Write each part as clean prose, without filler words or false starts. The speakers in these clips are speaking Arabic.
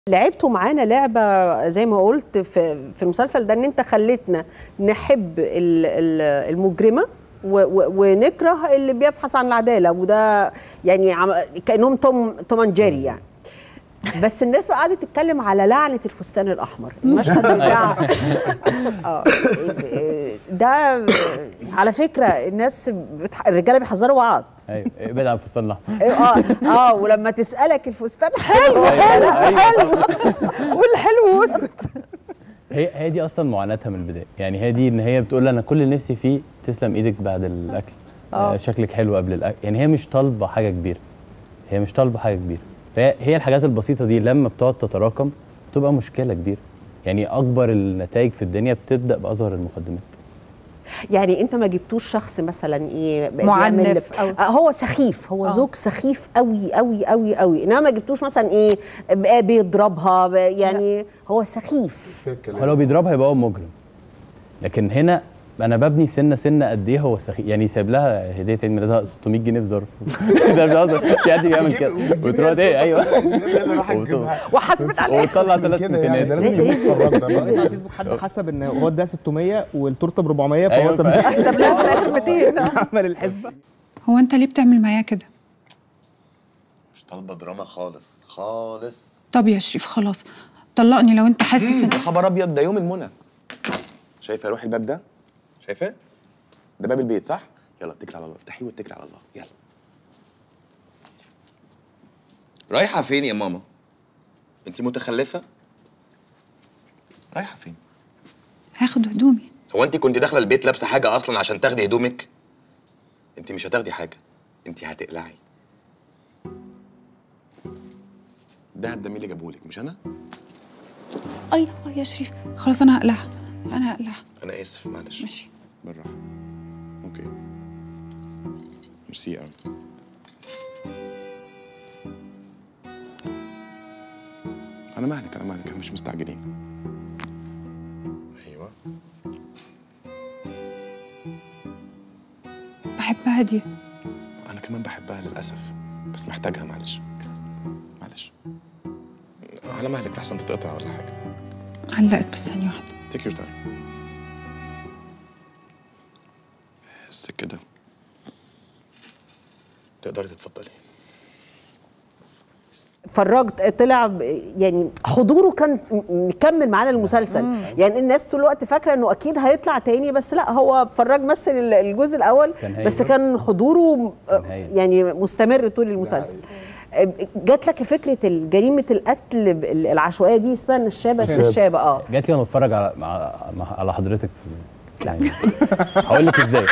لعبتوا معانا لعبة زي ما قلت في المسلسل ده، ان انت خليتنا نحب المجرمة ونكره اللي بيبحث عن العدالة، وده يعني كأنهم توم اند جيري يعني. بس الناس بقى قعدت تتكلم على لعنة الفستان الأحمر، المشهد بتاع ده على فكرة الناس الرجالة بيحذروا بعض. ايوه ابعد عن الفستان الاحمر. ولما تسألك الفستان حلو حلو قول حلو واسكت. هي دي اصلا معاناتها من البدايه، يعني هي دي ان هي بتقول انا كل اللي نفسي فيه تسلم ايدك بعد الاكل، شكلك حلو قبل الاكل، يعني هي مش طالبه حاجه كبيره، هي مش طالبه حاجه كبيره، فهي الحاجات البسيطه دي لما بتقعد تتراكم بتبقى مشكله كبيره. يعني اكبر النتائج في الدنيا بتبدا باصغر المقدمات. يعني انت ما جبتوش شخص مثلا ايه معنف هو سخيف، هو زوج سخيف قوي قوي قوي قوي، انما ما جبتوش مثلا ايه بيضربها يعني هو سخيف. هو لو بيضربها يبقى هو مجرم، لكن هنا انا ببني سنه سنه قد ايه هو سخيف. يعني سايب لها هديه عيد ميلادها 600 جنيه في ظرف ده بيهزر، في حد بيعمل كده وتروح ايه؟ ايوه وحسبت عليه وطلع 3 ميتينات. على فيسبوك حد حسب ان هو ده 600 والتورته ب 400 فهو حسب لها في الاخر 200 عمل الحسبه. هو انت ليه بتعمل معايا كده؟ مش طالبه دراما خالص خالص. طب يا شريف خلاص طلقني لو انت حاسس يا خبر ابيض، ده يوم المنى. شايفه روح الباب ده؟ شايفاه؟ ده باب البيت صح؟ يلا اتكلي على الله، افتحيه واتكلي على الله، يلا. رايحه فين يا ماما؟ انت متخلفه؟ رايحه فين؟ هاخد هدومي. هو انت كنت داخله البيت لابسه حاجه اصلا عشان تاخدي هدومك؟ انت مش هتاخدي حاجه، انت هتقلعي. الدهب ده مين اللي جابهولك؟ مش انا؟ اي يا شريف خلاص انا هقلعها، انا هقلعها. انا اسف معلش. ماشي بالراحه. اوكي ميرسي قوي. انا مهلك انا مش مستعجلين. ايوه بحبها دي. انا كمان بحبها للاسف، بس محتاجها. معلش على مهلك لحسن تتقطع ولا حاجه. علقت بس ثانيه واحده. تيك يور تايم. بس كده تقدري تتفضلي. فرجت طلع يعني حضوره كان مكمل معانا المسلسل. يعني الناس طول الوقت فاكره انه اكيد هيطلع تاني، بس لا، هو فراج مثل الجزء الاول بس كان حضوره يعني مستمر طول المسلسل. جات لك فكره جريمه القتل العشوائيه دي اسمها النشابه؟ النشابه جات لي وانا بتفرج على حضرتك يعني هقول لك ازاي.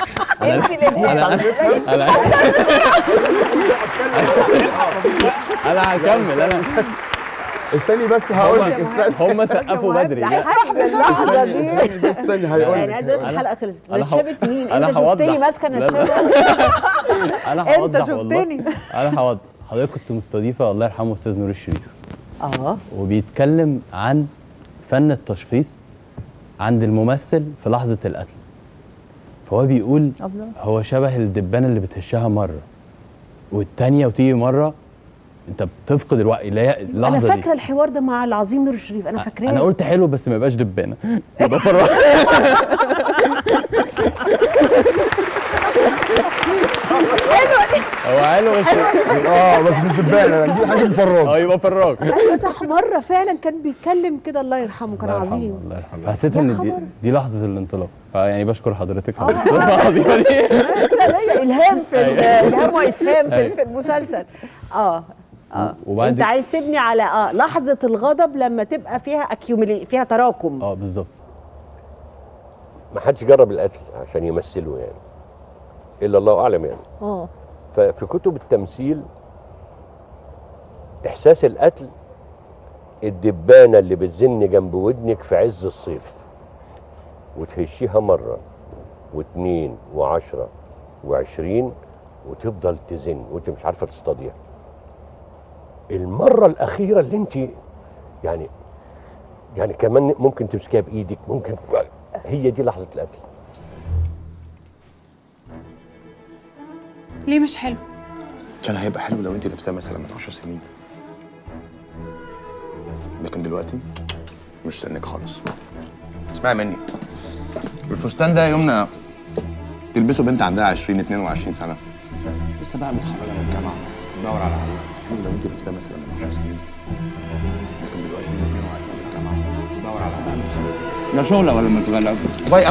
انا هكمل. استني بس هقول لك. هم سقفوا بدري. اللحظه دي استني هيقول لك. يعني عايز اقول لك الحلقه خلصت. نشابه مين؟ انت شفتني ماسكه نشابه؟ انا هوضح. انت شفتني. انا هوضح. حضرتك كنت مستضيفه الله يرحمه استاذ نور الشريف. وبيتكلم عن فن التشخيص عند الممثل في لحظه القتل. فهو بيقول هو شبه الدبانه اللي بتهشها مره والتانيه وتيجي مره انت بتفقد الوعي اللي هي اللحظه دي. انا فاكره الحوار ده مع العظيم نور الشريف، انا فاكراه. انا قلت حلو بس ما يبقاش دبانه، يبقى فراغ. هو حلو بس مش دبانه، دي حاجه فراغ. يبقى فراغ. ايوه صح، مره فعلا كان بيتكلم كده الله يرحمه، كان عظيم. الله يرحمه. حسيت ان دي لحظه الانطلاق، فيعني بشكر حضرتك على العظيمه دي. كده ليا الهام في الهام واسهام في المسلسل. انت عايز تبني على لحظه الغضب لما تبقى فيها فيها تراكم. بالظبط. ما حدش جرب القتل عشان يمثله يعني، الا الله اعلم يعني. ففي كتب التمثيل احساس القتل الدبانه اللي بتزن جنب ودنك في عز الصيف وتهشيها مره واثنين وعشرة وعشرين وتفضل تزن وانت مش عارفه تصطاديها. المره الاخيره اللي انت يعني كمان ممكن تمسكيها بايدك، ممكن هي دي لحظه القتل. ليه مش حلو؟ كان هيبقى حلو لو انت لابساه مثلا من 10 سنين. لكن دلوقتي مش سنك خالص. اسمعي مني، الفستان ده يومنا تلبسه بنت عندها 20 22 سنه لسه بقى متخرجه من الجامعه بتدور على عريس، فاكرين لو انت لابساه مثلا من 10 سنين، لكن دلوقتي من 22 في الجامعه بتدور على عريس. لا شغله ولا مشغله باي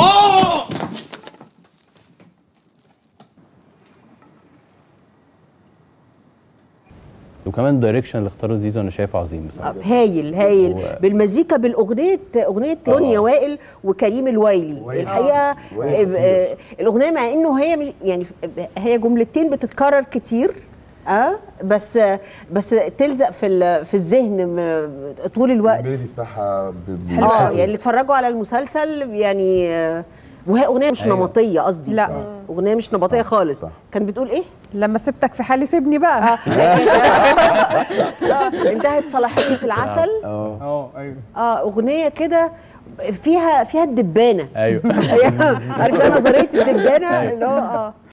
وكمان الدايركشن اللي اختاره زيزو انا شايفه عظيم بصراحه. هايل هايل بالمزيكا بالاغنيه، اغنيه دنيا وائل وكريم الويلي. الحقيقه الاغنيه مع انه هي يعني هي جملتين بتتكرر كتير بس تلزق في الذهن طول الوقت. البيدي بتاعها يعني اللي اتفرجوا على المسلسل يعني وهي اغنيه مش نمطيه، قصدي لا اغنيه مش نمطيه خالص. كان بتقول ايه؟ لما سبتك في حالي سيبني بقى. انتهت صلاحيه العسل. ايوه اغنيه كده فيها الدبانه. ايوه عارفه نظريه الدبانه اللي هو